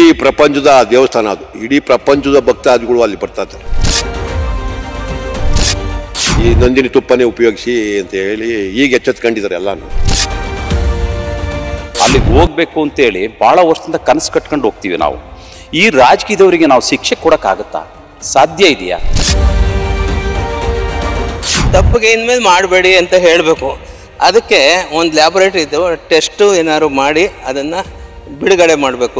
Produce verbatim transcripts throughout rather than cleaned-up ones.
ಪ್ರಪಂಚದ ದೇವಸ್ಥಾನ ಅದು. ಇಡೀ ಪ್ರಪಂಚದ ಭಕ್ತಾದಿಗಳು ಅಲ್ಲಿ ಬರ್ತಾ ಇದ್ದಾರೆ. ಈ ನಂದಿನಿ ತುಪ್ಪನೇ ಉಪಯೋಗಿಸಿ ಅಂತ ಹೇಳಿ ಈಗ ಎಚ್ಚೆತ್ಕೊಂಡಿದ್ದಾರೆ ಎಲ್ಲಾನು. ಅಲ್ಲಿಗೆ ಹೋಗ್ಬೇಕು ಅಂತೇಳಿ ಭಾಳ ವರ್ಷದಿಂದ ಕನಸು ಕಟ್ಕೊಂಡು ಹೋಗ್ತೀವಿ ನಾವು. ಈ ರಾಜಕೀಯದವರಿಗೆ ನಾವು ಶಿಕ್ಷೆ ಕೊಡೋಕ್ಕಾಗತ್ತಾ? ಸಾಧ್ಯ ಇದೆಯಾ? ತಪ್ಪಿಗೆ ಇನ್ಮೇಲೆ ಮಾಡಬೇಡಿ ಅಂತ ಹೇಳಬೇಕು. ಅದಕ್ಕೆ ಒಂದು ಲ್ಯಾಬೊರೇಟರಿ ಇದ್ದು ಟೆಸ್ಟು ಏನಾದ್ರು ಮಾಡಿ ಅದನ್ನು ಬಿಡುಗಡೆ ಮಾಡಬೇಕು.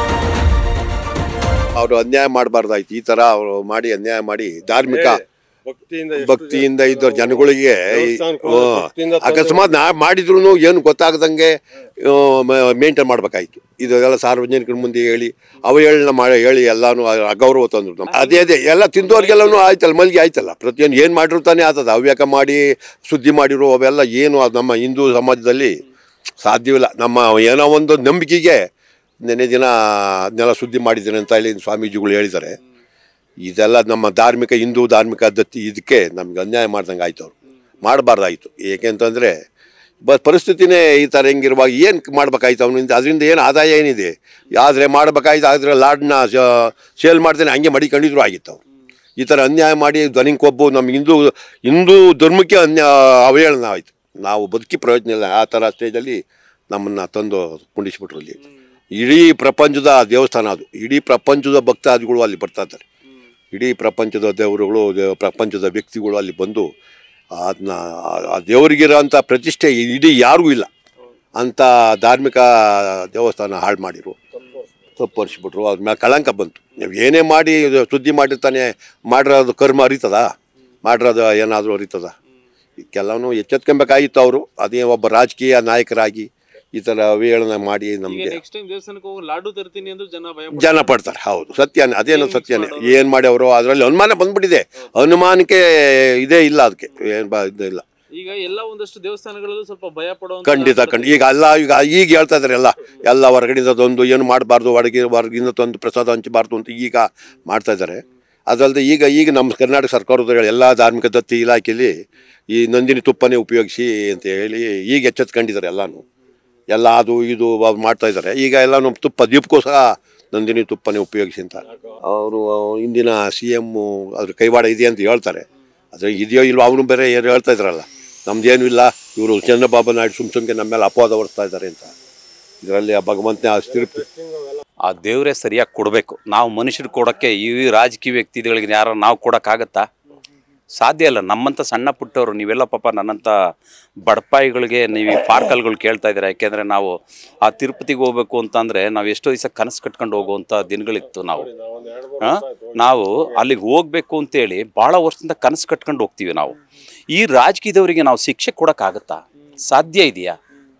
ಅವರು ಅನ್ಯಾಯ ಮಾಡಬಾರ್ದಾಯ್ತು. ಈ ಥರ ಅವರು ಮಾಡಿ ಅನ್ಯಾಯ ಮಾಡಿ ಧಾರ್ಮಿಕ ಭಕ್ತಿಯಿಂದ ಇದ್ದ ಜನಗಳಿಗೆ ಅಕಸ್ಮಾತ್ ನಾ ಮಾಡಿದ್ರು ಏನು ಗೊತ್ತಾಗದಂಗೆ ಮೇಂಟೈನ್ ಮಾಡ್ಬೇಕಾಯ್ತು. ಇದೆಲ್ಲ ಸಾರ್ವಜನಿಕರ ಮುಂದೆ ಹೇಳಿ ಅವಹೇಳನ ಮಾಡಿ ಹೇಳಿ ಎಲ್ಲಾನು ಅಗೌರವ ತಂದ್ರು. ಅದೇ ಅದೇ ಎಲ್ಲ ತಿಂದವ್ರಿಗೆಲ್ಲೂ ಆಯ್ತಲ್ಲ, ಮಲ್ಗೆ ಆಯ್ತಲ್ಲ. ಪ್ರತಿಯೊಂದು ಏನು ಮಾಡಿರು ತಾನೇ ಆಗ್ತದೆ. ಹವ್ಯಾಕ ಮಾಡಿ ಸುದ್ದಿ ಮಾಡಿರೋ ಅವೆಲ್ಲ ಏನು ನಮ್ಮ ಹಿಂದೂ ಸಮಾಜದಲ್ಲಿ ಸಾಧ್ಯವಿಲ್ಲ. ನಮ್ಮ ಏನೋ ಒಂದು ನಂಬಿಕೆಗೆ ನೆನೆ ದಿನ ಅದನ್ನೆಲ್ಲ ಸುದ್ದಿ ಮಾಡಿದ್ದೀನಿ ಅಂತ ಹೇಳಿ ಸ್ವಾಮೀಜಿಗಳು ಹೇಳಿದ್ದಾರೆ. ಇದೆಲ್ಲ ನಮ್ಮ ಧಾರ್ಮಿಕ ಹಿಂದೂ ಧಾರ್ಮಿಕ ದತ್ತಿ ಇದಕ್ಕೆ ನಮ್ಗೆ ಅನ್ಯಾಯ ಮಾಡ್ದಂಗೆ ಆಯ್ತು. ಅವರು ಮಾಡಬಾರ್ದಾಯ್ತು. ಏಕೆಂತಂದರೆ ಬ ಪರಿಸ್ಥಿತಿನೇ ಈ ಥರ ಹೆಂಗಿರುವಾಗ ಏನು ಮಾಡ್ಬೇಕಾಯ್ತು ಅವನಿಂದ? ಅದರಿಂದ ಏನು ಆದಾಯ ಏನಿದೆ? ಆದರೆ ಮಾಡ್ಬೇಕಾಯ್ತು. ಆದರೆ ಲಾಡ್ನ ಸೇಲ್ ಮಾಡ್ತೇನೆ ಹಂಗೆ ಮಡಿಕೊಂಡಿದ್ರು ಆಗಿತ್ತು. ಅವರು ಈ ಥರ ಅನ್ಯಾಯ ಮಾಡಿ ಧ್ವನಿ ಕೊಬ್ಬು ನಮ್ಮ ಹಿಂದೂ ಹಿಂದೂ ಧರ್ಮಕ್ಕೆ ಅನ್ಯಾ ಅವಹೇಳನ ಆಯಿತು. ನಾವು ಬದುಕಿ ಪ್ರಯೋಜನ ಇಲ್ಲ. ಆ ಥರ ಸ್ಟೇಜಲ್ಲಿ ನಮ್ಮನ್ನು ತಂದು ಕುಂಡಿಸ್ಬಿಟ್ರು. ಅಲ್ಲಿ ಇಡೀ ಪ್ರಪಂಚದ ದೇವಸ್ಥಾನ ಅದು. ಇಡೀ ಪ್ರಪಂಚದ ಭಕ್ತಾದಿಗಳು ಅಲ್ಲಿ ಬರ್ತಾ ಇದ್ದಾರೆ. ಇಡೀ ಪ್ರಪಂಚದ ದೇವರುಗಳು, ದೇವ ಪ್ರಪಂಚದ ವ್ಯಕ್ತಿಗಳು ಅಲ್ಲಿ ಬಂದು ಅದನ್ನ ಆ ದೇವರಿಗಿರೋಂಥ ಪ್ರತಿಷ್ಠೆ ಇಡೀ ಯಾರಿಗೂ ಇಲ್ಲ ಅಂಥ ಧಾರ್ಮಿಕ ದೇವಸ್ಥಾನ ಹಾಳು ಮಾಡಿರು, ತಪ್ಪರಿಸ್ಬಿಟ್ರು. ಅದ್ರ ಮೇಲೆ ಕಳಂಕ ಬಂತು. ನೀವು ಏನೇ ಮಾಡಿ ಸುದ್ದಿ ಮಾಡಿರ್ತಾನೆ ಮಾಡಿರೋದು ಕರ್ಮ ಅರಿತದ, ಮಾಡಿರೋದು ಏನಾದರೂ ಅರಿತದ? ಕೆಲವನು ಎಚ್ಚೆತ್ಕೊಬೇಕಾಗಿತ್ತು ಅವರು. ಅದೇ ಒಬ್ಬ ರಾಜಕೀಯ ನಾಯಕರಾಗಿ ಈ ಥರ ಅವಹೇಳನ ಮಾಡಿ ನಮಗೆ ಜನ ಪಡ್ತಾರೆ. ಹೌದು, ಸತ್ಯನೇ, ಅದೇನೋ ಸತ್ಯನೇ. ಏನು ಮಾಡಿ ಅವರು ಅದರಲ್ಲಿ ಅನುಮಾನ ಬಂದ್ಬಿಟ್ಟಿದೆ. ಅನುಮಾನಕ್ಕೆ ಇದೇ ಇಲ್ಲ, ಅದಕ್ಕೆ ಏನು ಬಾ ಇದು ಇಲ್ಲ. ಈಗ ಎಲ್ಲ ಒಂದಷ್ಟು ದೇವಸ್ಥಾನಗಳಲ್ಲೂ ಸ್ವಲ್ಪ ಭಯ ಪಡೋ ಖಂಡಿತ ಖಂಡಿತ. ಈಗ ಎಲ್ಲ ಈಗ ಈಗ ಹೇಳ್ತಾ ಇದ್ದಾರೆ ಎಲ್ಲ ಎಲ್ಲ ಹೊರಗಡೆಯಿಂದ ತಂದು ಏನು ಮಾಡಬಾರ್ದು, ಹೊರಗೆ ಹೊರಗಿಂದ ತಂದು ಪ್ರಸಾದ ಹಂಚಬಾರ್ದು ಅಂತ ಈಗ ಮಾಡ್ತಾ ಇದ್ದಾರೆ. ಅದಲ್ಲದೆ ಈಗ ಈಗ ನಮ್ಮ ಕರ್ನಾಟಕ ಸರ್ಕಾರದ ಎಲ್ಲ ಧಾರ್ಮಿಕ ದತ್ತಿ ಇಲಾಖೆಯಲ್ಲಿ ಈ ನಂದಿನಿ ತುಪ್ಪನೇ ಉಪಯೋಗಿಸಿ ಅಂತ ಹೇಳಿ ಈಗ ಎಚ್ಚೆತ್ಕೊಂಡಿದ್ದಾರೆ ಎಲ್ಲಾನು. ಎಲ್ಲ ಅದು ಇದು ಮಾಡ್ತಾ ಇದ್ದಾರೆ. ಈಗ ಎಲ್ಲ ನಮ್ಮ ತುಪ್ಪ ದೀಪಕ್ಕೂ ಸಹ ನಂದಿನಿ ತುಪ್ಪನೇ ಉಪಯೋಗಿಸಿ ಅಂತ ಅವರು ಇಂದಿನ ಸಿ ಎಮ್ಮು ಅದ್ರ ಕೈವಾಡ ಇದೆ ಅಂತ ಹೇಳ್ತಾರೆ. ಆದರೆ ಇದೆಯೋ ಇಲ್ವೋ ಅವನು ಬೇರೆ ಏನು ಹೇಳ್ತಾ ಇದ್ದಾರಲ್ಲ, ನಮ್ದೇನು ಇಲ್ಲ, ಇವರು ಚಂದ್ರಬಾಬು ನಾಯ್ಡು ಸುಮ್ ಸುಮ್ಗೆ ನಮ್ಮೇಲೆ ಅಪವಾದ ಹೊರಿಸ್ತಾ ಇದ್ದಾರೆ ಅಂತ. ಇದರಲ್ಲಿ ಆ ಭಗವಂತನೇ ಆ ತಿರುಪ್ತಿ ಆ ದೇವರೇ ಸರಿಯಾಗಿ ಕೊಡಬೇಕು. ನಾವು ಮನುಷ್ಯರು ಕೊಡೋಕ್ಕೆ ಈ ರಾಜಕೀಯ ವ್ಯಕ್ತಿಗಳಿಗೆ ಯಾರು ನಾವು ಕೊಡೋಕ್ಕಾಗತ್ತಾ? ಸಾಧ್ಯ ಇಲ್ಲ. ನಮ್ಮಂಥ ಸಣ್ಣ ಪುಟ್ಟವರು ನೀವೆಲ್ಲ ಪಾಪ ನನ್ನಂಥ ಬಡಪಾಯಿಗಳಿಗೆ ನೀವು ಈ ಪಾರ್ಕಲ್ಗಳು ಕೇಳ್ತಾ ಇದ್ದೀರಾ. ಯಾಕೆಂದರೆ ನಾವು ಆ ತಿರುಪತಿಗೆ ಹೋಗ್ಬೇಕು ಅಂತಂದರೆ ನಾವು ಎಷ್ಟೋ ದಿವಸ ಕನಸು ಕಟ್ಕೊಂಡು ಹೋಗುವಂಥ ದಿನಗಳಿತ್ತು. ನಾವು ಹಾಂ ನಾವು ಅಲ್ಲಿಗೆ ಹೋಗ್ಬೇಕು ಅಂತೇಳಿ ಭಾಳ ವರ್ಷದಿಂದ ಕನಸು ಕಟ್ಕೊಂಡು ಹೋಗ್ತೀವಿ ನಾವು. ಈ ರಾಜಕೀಯದವರಿಗೆ ನಾವು ಶಿಕ್ಷೆ ಕೊಡೋಕ್ಕಾಗತ್ತಾ? ಸಾಧ್ಯ ಇದೆಯಾ?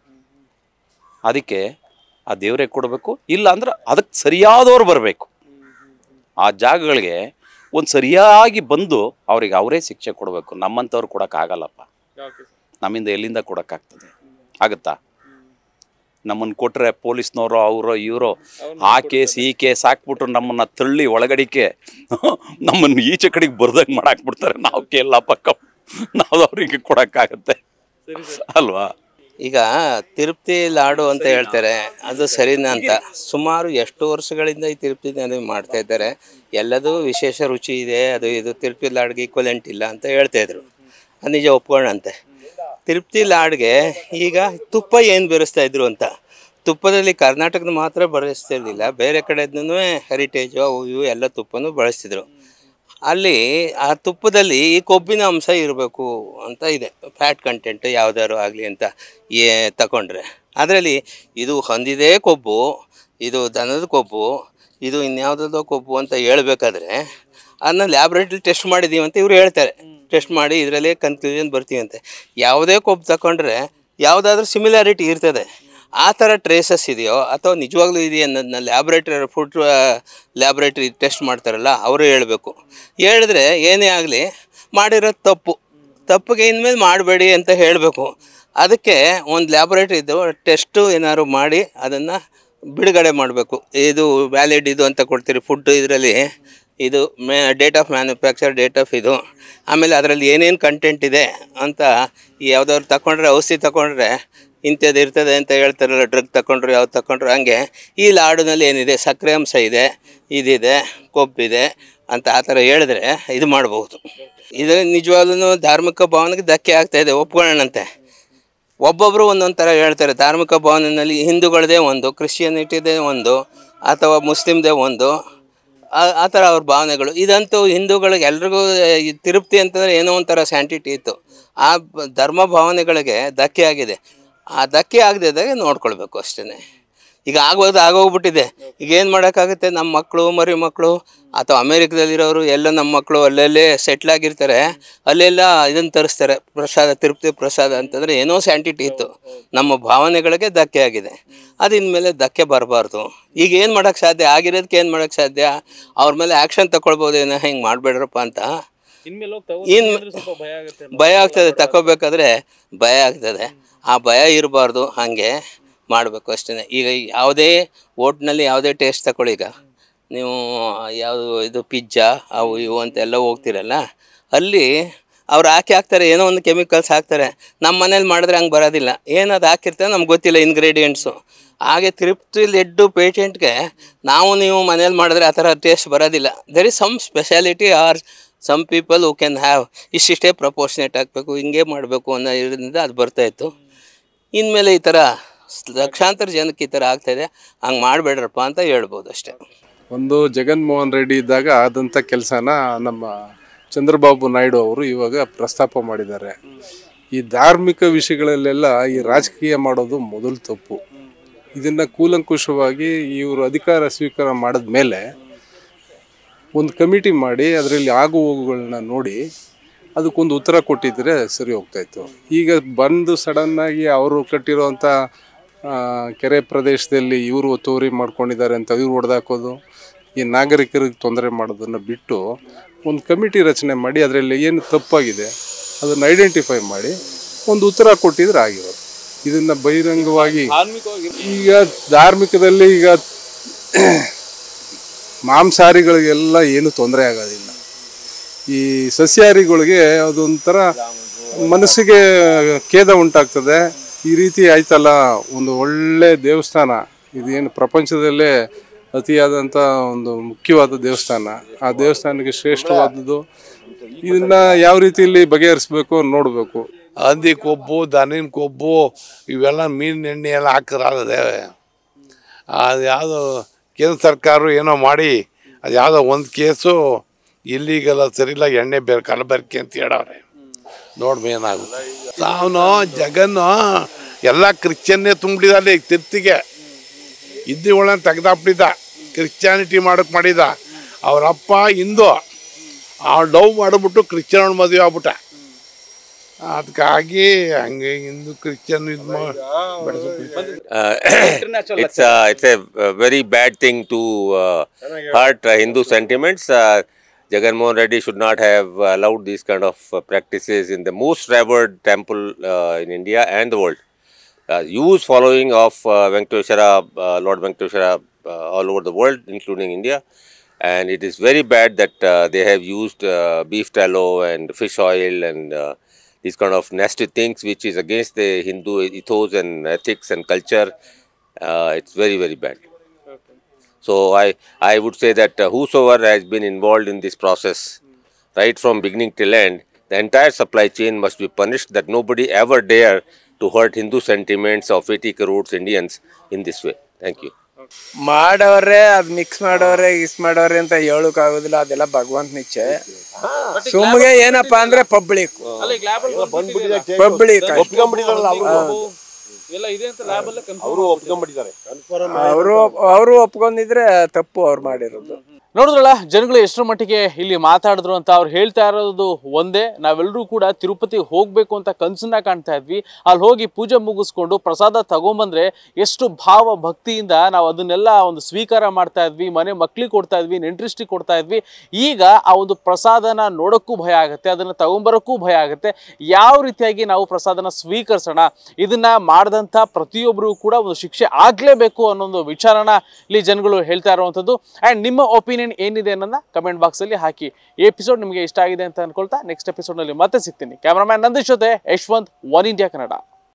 ಅದಕ್ಕೆ ಆ ದೇವರೇ ಕೊಡಬೇಕು. ಇಲ್ಲ ಅಂದ್ರೆ ಅದಕ್ಕೆ ಸರಿಯಾದವ್ರು ಬರಬೇಕು. ಆ ಜಾಗಗಳಿಗೆ ಒಂದು ಸರಿಯಾಗಿ ಬಂದು ಅವ್ರಿಗೆ ಅವರೇ ಶಿಕ್ಷೆ ಕೊಡಬೇಕು. ನಮ್ಮಂಥವ್ರು ಕೊಡೋಕ್ಕಾಗಲ್ಲಪ್ಪ. ನಮ್ಮಿಂದ ಎಲ್ಲಿಂದ ಕೊಡೋಕ್ಕಾಗ್ತದೆ? ಆಗುತ್ತಾ? ನಮ್ಮನ್ನು ಕೊಟ್ಟರೆ ಪೊಲೀಸ್ನವರು ಅವರು ಇವರು ಆ ಕೇಸ್ ಈ ಕೇಸ್ ಹಾಕ್ಬಿಟ್ರು ನಮ್ಮನ್ನು ತಳ್ಳಿ ಒಳಗಡಿಕೆ ನಮ್ಮನ್ನು ಈಚೆ ಕಡೆಗೆ ಬರ್ದಂಗೆ ಮಾಡಾಕ್ಬಿಡ್ತಾರೆ. ನಾವು ಕೇಳಲ್ಲ ಪಕ್ಕ ನಾವು ಅವ್ರಿಗೆ ಕೊಡೋಕ್ಕಾಗತ್ತೆ ಅಲ್ವಾ? ಈಗ ತಿರುಪತಿ ಲಾಡು ಅಂತ ಹೇಳ್ತಾರೆ, ಅದು ಸರಿನಾ ಅಂತ. ಸುಮಾರು ಎಷ್ಟು ವರ್ಷಗಳಿಂದ ಈ ತಿರುಪತಿ ಮಾಡ್ತಾ ಇದ್ದಾರೆ. ಎಲ್ಲದೂ ವಿಶೇಷ ರುಚಿ ಇದೆ, ಅದು ಇದು ತಿರುಪತಿ ಲಾಡ್ಗೆ ಈಕ್ವಲೆಂಟ್ ಇಲ್ಲ ಅಂತ ಹೇಳ್ತಾಯಿದ್ರು. ಅದು ನಿಜ ಒಪ್ಕೊಳ್ಳಂತೆ. ತಿರುಪತಿ ಲಾಡ್ಗೆ ಈಗ ತುಪ್ಪ ಏನು ಬೆರೆಸ್ತಾ ಇದ್ರು ಅಂತ. ತುಪ್ಪದಲ್ಲಿ ಕರ್ನಾಟಕದ ಮಾತ್ರ ಬಳಸ್ತಿರ್ಲಿಲ್ಲ, ಬೇರೆ ಕಡೆದೂ ಹೆರಿಟೇಜು ಅವು ಇವು ಎಲ್ಲ ತುಪ್ಪನೂ ಬಳಸ್ತಿದ್ರು. ಅಲ್ಲಿ ಆ ತುಪ್ಪದಲ್ಲಿ ಈ ಕೊಬ್ಬಿನ ಅಂಶ ಇರಬೇಕು ಅಂತ ಇದೆ, ಫ್ಯಾಟ್ ಕಂಟೆಂಟ್ ಯಾವುದಾದ್ರು ಆಗಲಿ ಅಂತ ಏ ತಗೊಂಡ್ರೆ. ಅದರಲ್ಲಿ ಇದು ಹೊಂದಿದೆ ಕೊಬ್ಬು, ಇದು ದನದ ಕೊಬ್ಬು, ಇದು ಇನ್ಯಾವುದೋ ಕೊಬ್ಬು ಅಂತ ಹೇಳ್ಬೇಕಾದ್ರೆ ಅದನ್ನ ಲ್ಯಾಬ್ರೇಟ್ರಿ ಟೆಸ್ಟ್ ಮಾಡಿದ್ದೀವಿ ಅಂತ ಇವರು ಹೇಳ್ತಾರೆ. ಟೆಸ್ಟ್ ಮಾಡಿ ಇದರಲ್ಲೇ ಕನ್ಕ್ಲೂಷನ್ ಬರ್ತೀವಂತೆ. ಯಾವುದೇ ಕೊಬ್ಬು ತಗೊಂಡ್ರೆ ಯಾವುದಾದ್ರೂ ಸಿಮಿಲಾರಿಟಿ ಇರ್ತದೆ. ಆ ಥರ ಟ್ರೇಸಸ್ ಇದೆಯೋ ಅಥವಾ ನಿಜವಾಗ್ಲೂ ಇದೆಯೋ ಅನ್ನೋದನ್ನ ಲ್ಯಾಬ್ರೇಟ್ರಿ ಫುಡ್ ಲ್ಯಾಬ್ರೇಟ್ರಿ ಟೆಸ್ಟ್ ಮಾಡ್ತಾರಲ್ಲ ಅವರು ಹೇಳಬೇಕು. ಹೇಳಿದ್ರೆ ಏನೇ ಆಗಲಿ ಮಾಡಿರೋದು ತಪ್ಪು. ತಪ್ಪಿಗೆ ಇನ್ಮೇಲೆ ಮಾಡಬೇಡಿ ಅಂತ ಹೇಳಬೇಕು. ಅದಕ್ಕೆ ಒಂದು ಲ್ಯಾಬೊರೇಟರಿ ಇದ್ದು ಟೆಸ್ಟು ಏನಾದ್ರು ಮಾಡಿ ಅದನ್ನು ಬಿಡುಗಡೆ ಮಾಡಬೇಕು. ಇದು ವ್ಯಾಲಿಡ್ ಇದು ಅಂತ ಕೊಡ್ತೀರಿ ಫುಡ್, ಇದರಲ್ಲಿ ಇದು ಮೇ date of manufacture, date of ಇದು, ಆಮೇಲೆ ಅದರಲ್ಲಿ ಏನೇನು ಕಂಟೆಂಟ್ ಇದೆ ಅಂತ ಯಾವುದಾದ್ರು ತಗೊಂಡ್ರೆ ಔಷಧಿ ತಗೊಂಡ್ರೆ ಇಂಥದ್ದು ಇರ್ತದೆ ಅಂತ ಹೇಳ್ತಾರಲ್ಲ, ಡ್ರಗ್ ತಗೊಂಡ್ರು ಯಾವ್ದು ತಗೊಂಡ್ರು, ಹಂಗೆ ಈ ಲಾಡುನಲ್ಲಿ ಏನಿದೆ, ಸಕ್ಕರೆ ಅಂಶ ಇದೆ, ಇದಿದೆ, ಕೊಬ್ಬಿದೆ ಅಂತ ಆ ಥರ ಹೇಳಿದ್ರೆ ಇದು ಮಾಡ್ಬೋದು. ಇದು ನಿಜವಾಗ್ಲೂ ಧಾರ್ಮಿಕ ಭಾವನೆಗೆ ಧಕ್ಕೆ ಆಗ್ತಾಯಿದೆ, ಒಪ್ಕೊಳ್ಳೋಣಂತೆ. ಒಬ್ಬೊಬ್ಬರು ಒಂದೊಂದು ಥರ ಹೇಳ್ತಾರೆ. ಧಾರ್ಮಿಕ ಭಾವನೆಯಲ್ಲಿ ಹಿಂದೂಗಳದೇ ಒಂದು, ಕ್ರಿಶ್ಚಿಯನಿಟಿದೇ ಒಂದು, ಅಥವಾ ಮುಸ್ಲಿಮ್ದೇ ಒಂದು, ಆ ಥರ ಅವ್ರ ಭಾವನೆಗಳು. ಇದಂತೂ ಹಿಂದೂಗಳಿಗೆ ಎಲ್ರಿಗೂ ತಿರುಪ್ತಿ ಅಂತಂದರೆ ಏನೋ ಒಂಥರ ಸ್ಯಾಂಟಿಟಿ ಇತ್ತು. ಆ ಧರ್ಮ ಭಾವನೆಗಳಿಗೆ ಧಕ್ಕೆ ಆಗಿದೆ. ಆ ಧಕ್ಕೆ ಆಗದಿದ್ದಾಗ ನೋಡ್ಕೊಳ್ಬೇಕು ಅಷ್ಟೇ. ಈಗ ಆಗೋದು ಆಗೋಗ್ಬಿಟ್ಟಿದೆ. ಈಗ ಏನು ಮಾಡೋಕ್ಕಾಗುತ್ತೆ? ನಮ್ಮ ಮಕ್ಕಳು, ಮರಿ ಮಕ್ಕಳು ಅಥವಾ ಅಮೇರಿಕದಲ್ಲಿರೋರು ಎಲ್ಲ ನಮ್ಮ ಮಕ್ಕಳು ಅಲ್ಲಲ್ಲೇ ಸೆಟ್ಲಾಗಿರ್ತಾರೆ, ಅಲ್ಲೆಲ್ಲ ಇದನ್ನು ತರಿಸ್ತಾರೆ, ಪ್ರಸಾದ, ತಿರುಪತಿ ಪ್ರಸಾದ ಅಂತಂದರೆ ಏನೋ ಸ್ಯಾಂಟಿಟಿ ಇತ್ತು. ನಮ್ಮ ಭಾವನೆಗಳಿಗೆ ಧಕ್ಕೆ ಆಗಿದೆ. ಅದಿನ್ಮೇಲೆ ಧಕ್ಕೆ ಬರಬಾರ್ದು. ಈಗ ಏನು ಮಾಡೋಕ್ಕೆ ಸಾಧ್ಯ? ಆಗಿರೋದಕ್ಕೆ ಏನು ಮಾಡೋಕ್ಕೆ ಸಾಧ್ಯ? ಅವ್ರ ಮೇಲೆ ಆ್ಯಕ್ಷನ್ ತಗೊಳ್ಬೋದೇನೋ, ಹಿಂಗೆ ಮಾಡಬೇಡ್ರಪ್ಪ ಅಂತ. ಇನ್ನು ಭಯ ಆಗ್ತದೆ, ತಗೋಬೇಕಾದ್ರೆ ಭಯ ಆಗ್ತದೆ. ಆ ಭಯ ಇರಬಾರ್ದು, ಹಾಗೆ ಮಾಡಬೇಕು ಅಷ್ಟೇ. ಈಗ ಯಾವುದೇ ಓಟ್ನಲ್ಲಿ ಯಾವುದೇ ಟೇಸ್ಟ್ ತಗೊಳ್ಳಿ, ಈಗ ನೀವು ಯಾವುದು ಇದು ಪಿಜ್ಜಾ ಅವು ಇವು ಅಂತೆಲ್ಲ ಹೋಗ್ತಿರಲ್ಲ, ಅಲ್ಲಿ ಅವ್ರು ಹಾಕಿ ಹಾಕ್ತಾರೆ, ಏನೋ ಒಂದು ಕೆಮಿಕಲ್ಸ್ ಹಾಕ್ತಾರೆ. ನಮ್ಮ ಮನೇಲಿ ಮಾಡಿದ್ರೆ ಹಂಗೆ ಬರೋದಿಲ್ಲ. ಏನದು ಹಾಕಿರ್ತಾರೆ ನಮ್ಗೆ ಗೊತ್ತಿಲ್ಲ ಇಂಗ್ರೀಡಿಯೆಂಟ್ಸು. ಹಾಗೆ ತಿರುಪ್ತಿ ಲಡ್ಡು ಪೇಷೆಂಟ್ಗೆ ನಾವು ನೀವು ಮನೇಲಿ ಮಾಡಿದ್ರೆ ಆ ಥರ ಟೇಸ್ಟ್ ಬರೋದಿಲ್ಲ. There is some speciality are some people who can have ಇಷ್ಟಿಷ್ಟೇ ಪ್ರಪೋರ್ಷನೇಟ್ ಹಾಕಬೇಕು, ಹಿಂಗೆ ಮಾಡಬೇಕು ಅನ್ನೋ ಇದರಿಂದ ಅದು ಬರ್ತಾಯಿತ್ತು. ಇನ್ಮೇಲೆ ಈ ಥರ ಲಕ್ಷಾಂತರ ಜನಕ್ಕೆ ಈ ಥರ ಆಗ್ತಾಯಿದೆ, ಹಂಗೆ ಮಾಡಬೇಡ್ರಪ್ಪ ಅಂತ ಹೇಳ್ಬೋದು ಅಷ್ಟೇ. ಒಂದು ಜಗನ್ಮೋಹನ್ ರೆಡ್ಡಿ ಇದ್ದಾಗ ಆದಂಥ ಕೆಲಸನ ನಮ್ಮ ಚಂದ್ರಬಾಬು ನಾಯ್ಡು ಅವರು ಇವಾಗ ಪ್ರಸ್ತಾಪ ಮಾಡಿದ್ದಾರೆ. ಈ ಧಾರ್ಮಿಕ ವಿಷಯಗಳಲ್ಲೆಲ್ಲ ಈ ರಾಜಕೀಯ ಮಾಡೋದು ಮೊದಲು ತಪ್ಪು. ಇದನ್ನು ಕೂಲಂಕುಷವಾಗಿ ಇವರು ಅಧಿಕಾರ ಸ್ವೀಕಾರ ಮಾಡಿದ ಮೇಲೆ ಒಂದು ಕಮಿಟಿ ಮಾಡಿ ಅದರಲ್ಲಿ ಆಗು ಹೋಗುಗಳನ್ನ ನೋಡಿ ಅದಕ್ಕೊಂದು ಉತ್ತರ ಕೊಟ್ಟಿದ್ದರೆ ಸರಿ ಹೋಗ್ತಾಯಿತ್ತು. ಈಗ ಬಂದು ಸಡನ್ನಾಗಿ ಅವರು ಕಟ್ಟಿರೋವಂಥ ಕೆರೆ ಪ್ರದೇಶದಲ್ಲಿ ಇವರು ಒತ್ತುವರಿ ಮಾಡ್ಕೊಂಡಿದ್ದಾರೆ ಅಂತ ಇವ್ರು ಹೊಡೆದಾಕೋದು, ಈ ನಾಗರಿಕರಿಗೆ ತೊಂದರೆ ಮಾಡೋದನ್ನು ಬಿಟ್ಟು ಒಂದು ಕಮಿಟಿ ರಚನೆ ಮಾಡಿ ಅದರಲ್ಲಿ ಏನು ತಪ್ಪಾಗಿದೆ ಅದನ್ನು ಐಡೆಂಟಿಫೈ ಮಾಡಿ ಒಂದು ಉತ್ತರ ಕೊಟ್ಟಿದ್ರೆ ಆಗಿರೋದು. ಇದನ್ನು ಬಹಿರಂಗವಾಗಿ ಈಗ ಧಾರ್ಮಿಕದಲ್ಲಿ ಈಗ ಮಾಂಸಾಹಾರಿಗಳಿಗೆಲ್ಲ ಏನು ತೊಂದರೆ ಆಗೋದಿಲ್ಲ. ಈ ಸಸ್ಯಾಹಾರಿಗಳಿಗೆ ಅದೊಂಥರ ಮನಸ್ಸಿಗೆ ಖೇದ ಉಂಟಾಗ್ತದೆ. ಈ ರೀತಿ ಆಯ್ತಲ್ಲ, ಒಂದು ಒಳ್ಳೆ ದೇವಸ್ಥಾನ, ಇದೇನು ಪ್ರಪಂಚದಲ್ಲೇ ಅತಿಯಾದಂಥ ಒಂದು ಮುಖ್ಯವಾದ ದೇವಸ್ಥಾನ, ಆ ದೇವಸ್ಥಾನಕ್ಕೆ ಶ್ರೇಷ್ಠವಾದದ್ದು. ಇದನ್ನು ಯಾವ ರೀತಿಯಲ್ಲಿ ಬಗೆಹರಿಸ್ಬೇಕು ನೋಡಬೇಕು. ಹಂದಿ ಕೊಬ್ಬು, ದನಿನ ಕೊಬ್ಬು, ಇವೆಲ್ಲ ಮೀನಿನ ಎಣ್ಣೆ ಎಲ್ಲ ಹಾಕಿದ್ರೆ ಅದು ಯಾವುದೋ ಕೇಂದ್ರ ಸರ್ಕಾರ ಏನೋ ಮಾಡಿ ಅದು ಯಾವುದೋ ಒಂದು ಕೇಸು ಇಲ್ಲಿಗೆಲ್ಲ ಸರಿಯಿಲ್ಲ, ಎಣ್ಣೆ ಬೇರೆ ಕಲಬೆರಕೆ ಅಂತ ಹೇಳವ್ರೆ. ನೋಡ್ಬ ಏನಾಗುತ್ತೆ. ಅವನು ಜಗನ್ನು ಎಲ್ಲ ಕ್ರಿಶ್ಚಿಯನ್ನೇ ತುಂಬಿಟ್ಟಿದ್ದ ಈಗ ತಿರ್ತಿಗೆ ಇದ್ದಿ ಒಳ್ಳೆ ತೆಗ್ದಾಕ್ಬಿಟ್ಟಿದ್ದ, ಕ್ರಿಶ್ಚಿಯಾನಿಟಿ ಮಾಡೋಕ್ಕೆ ಮಾಡಿದ. ಅವರಪ್ಪ ಹಿಂದೂ, ಅವ್ನು ಡವ್ ಮಾಡಿಬಿಟ್ಟು ಕ್ರಿಶ್ಚಿಯನ್ ಮದುವೆ ಆಗ್ಬಿಟ್ಟ. ಅದಕ್ಕಾಗಿ ಹಂಗೆ ಹಿಂದೂ ಕ್ರಿಶ್ಚಿಯನ್ ಇದು it's uh, it's a, a very bad thing to uh, hurt uh, Hindu sentiments. Uh, Jagan Mohan Reddy should not have allowed these kind of uh, practices in the most revered temple uh, in India and the world. Uh, huge following of uh, Venkateshwara, uh, Lord Venkateshwara uh, all over the world, including India. And it is very bad that uh, they have used uh, beef tallow and fish oil and uh, these kind of nasty things which is against the Hindu ethos and ethics and culture. Uh, it's very, very bad. Okay. So I, I would say that uh, whosoever has been involved in this process, right from beginning till end, the entire supply chain must be punished, that nobody ever dare to hurt Hindu sentiments of eighty crores Indians in this way. Thank you. ಮಾಡವ್ರೆ ಅದು mix ಮಾಡವ್ರೆ is ಮಾಡವ್ರೆ ಅಂತ ಹೇಳಕ್ ಆಗುದಿಲ್ಲ, ಅದೆಲ್ಲ ಭಗವಂತನ ಇಚ್ಛೆ. ಸುಮ್ಗೆ ಏನಪ್ಪಾ ಅಂದ್ರೆ ಪಬ್ಲಿಕ್ ಪಬ್ಲಿಕ್ ಅವರು ಅವರು ಒಪ್ಕೊಂಡಿದ್ರೆ ತಪ್ಪು ಅವ್ರು ಮಾಡಿರೋದು. ನೋಡಿದ್ರಲ್ಲ ಜನಗಳು ಎಷ್ಟರ ಮಟ್ಟಿಗೆ ಇಲ್ಲಿ ಮಾತಾಡಿದ್ರು ಅಂತ. ಅವ್ರು ಹೇಳ್ತಾ ಇರೋದು ಒಂದೇ, ನಾವೆಲ್ಲರೂ ಕೂಡ ತಿರುಪತಿ ಹೋಗ್ಬೇಕು ಅಂತ ಕನಸನ್ನ ಕಾಣ್ತಾ ಇದ್ವಿ. ಅಲ್ಲಿ ಹೋಗಿ ಪೂಜೆ ಮುಗಿಸ್ಕೊಂಡು ಪ್ರಸಾದ ತಗೊಂಬಂದ್ರೆ ಎಷ್ಟು ಭಾವ ಭಕ್ತಿಯಿಂದ ನಾವು ಅದನ್ನೆಲ್ಲ ಒಂದು ಸ್ವೀಕಾರ ಮಾಡ್ತಾ ಇದ್ವಿ, ಮನೆ ಮಕ್ಳಿಗೆ ಕೊಡ್ತಾ ಇದ್ವಿ, ನೆಂಟ್ರಿಸ್ಟಿಗೆ ಕೊಡ್ತಾ ಇದ್ವಿ. ಈಗ ಆ ಒಂದು ಪ್ರಸಾದನ ನೋಡೋಕ್ಕೂ ಭಯ ಆಗುತ್ತೆ, ಅದನ್ನು ತಗೊಂಬರೋಕ್ಕೂ ಭಯ ಆಗುತ್ತೆ. ಯಾವ ರೀತಿಯಾಗಿ ನಾವು ಪ್ರಸಾದನ ಸ್ವೀಕರಿಸೋಣ, ಇದನ್ನ ಮಾಡಿದಂಥ ಪ್ರತಿಯೊಬ್ಬರು ಕೂಡ ಒಂದು ಶಿಕ್ಷೆ ಆಗಲೇಬೇಕು ಅನ್ನೋ ಒಂದು ವಿಚಾರನ ಇಲ್ಲಿ ಜನಗಳು ಹೇಳ್ತಾ ಇರುವಂಥದ್ದು. ಆ್ಯಂಡ್ ನಿಮ್ಮ ಒಪಿನಿಯನ್ ಏನಿದೆ ಅನ್ನೋದನ್ನ ಕಮೆಂಟ್ ಬಾಕ್ಸ್ ಅಲ್ಲಿ ಹಾಕಿ. ಈ ಎಪಿಸೋಡ್ ನಿಮಗೆ ಇಷ್ಟ ಆಗಿದೆ ಅಂತ ಅನ್ಕೊಳ್ತಾ ನೆಕ್ಸ್ಟ್ ಎಪಿಸೋಡ್ ನಲ್ಲಿ ಮತ್ತೆ ಸಿಗ್ತೀನಿ. ಕ್ಯಾಮರಾಮ್ಯಾನ್ ನಂದೀಶ್ ಜೊತೆ ಯಶವಂತ್, ಒನ್ ಇಂಡಿಯಾ ಕನ್ನಡ.